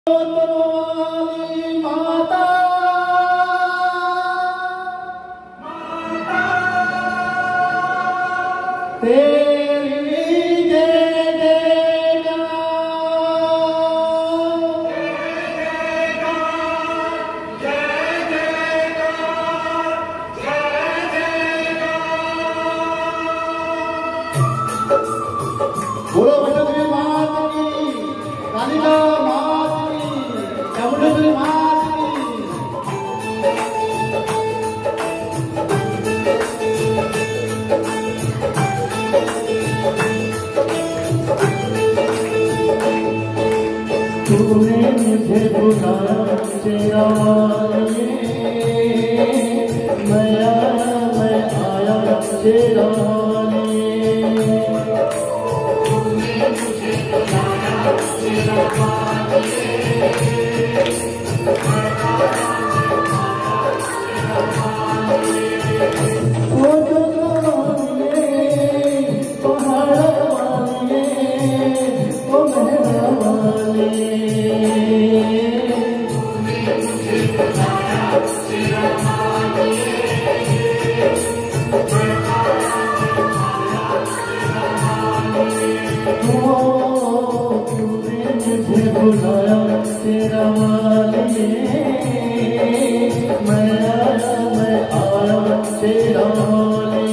माता तेरी जय बोलो बच्चों मात की कालिका मात की चामुंडेश्वरी मात की। तूने मुझे बुलाया तेरा वाले मैं आया तेरा वाले बुलाया तेरा वाले मैं आया तेरा वाले।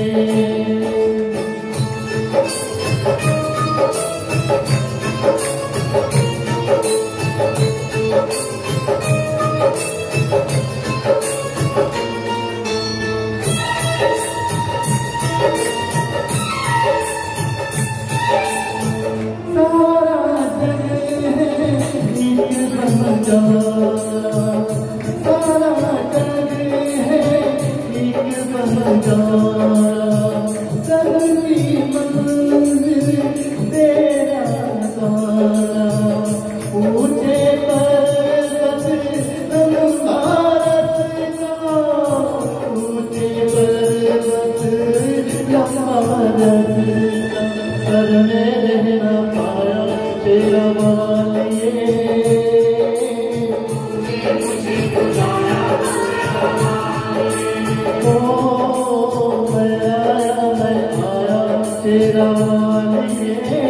सारा जग है एक बंजारा सबकी मंजिल तेरा तारा ऊंचे पर्वत भारत का ऊंचे पर्वत भारत सर में रहना पाया तेरा वाले तेरा वाले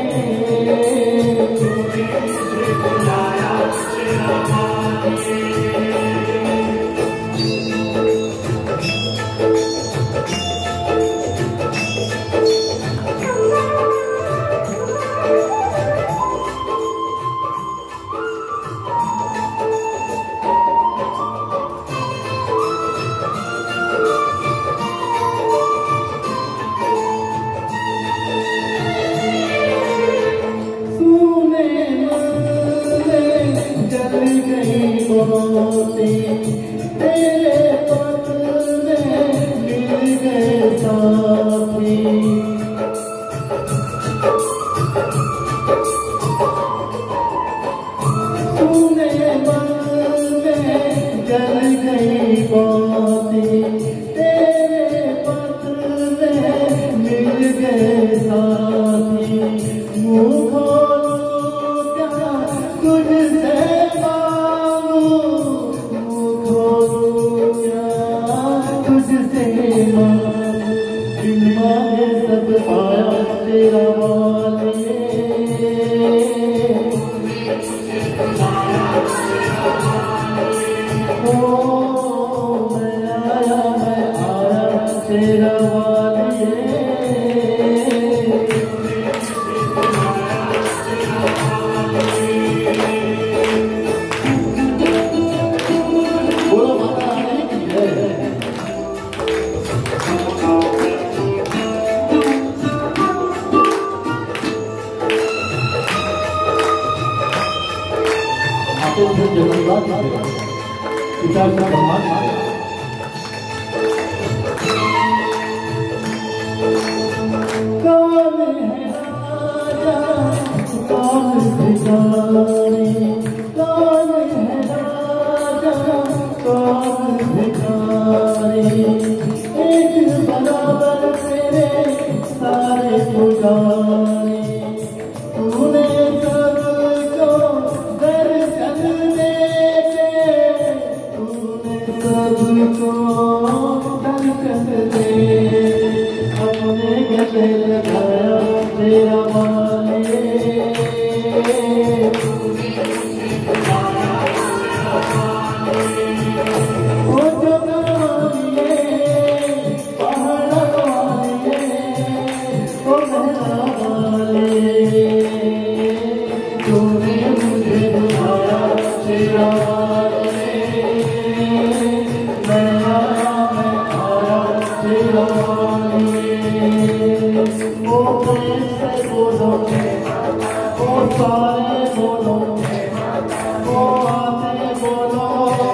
तेरे पथ में मिल गए साथी तूने मन में जल गई बाती तेरे पथ में मिल गए साथी मुँह खोलो क्या तुझसे सब आया तेरा वाले ओ मैं आया तेरा वाले बोलो माता रानी की जय। पिता का सम्मान कौन है राजा कौन भिखारी कौन है राजा कौन भिखारी एक बराबर तेरे सारे पुजारी तूने सबको दर्शन सारे बोलो, ओ आते बोलो,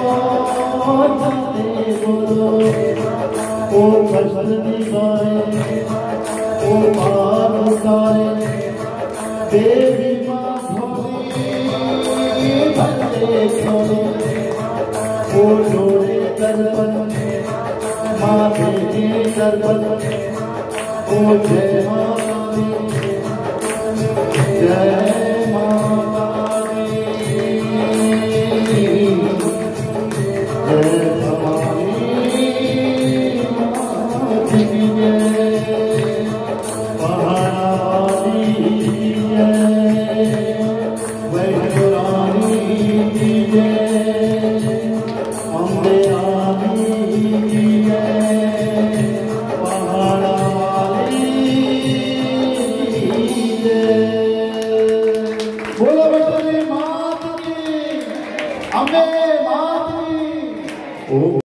जाते बोलो, ओ फसल दिखाए, ओ पार उतारे, देवी माँ धोनी भले छोड़ो, ओ जोड़े दर्पण माथे के दर्पण, ओ जय माता दी जय।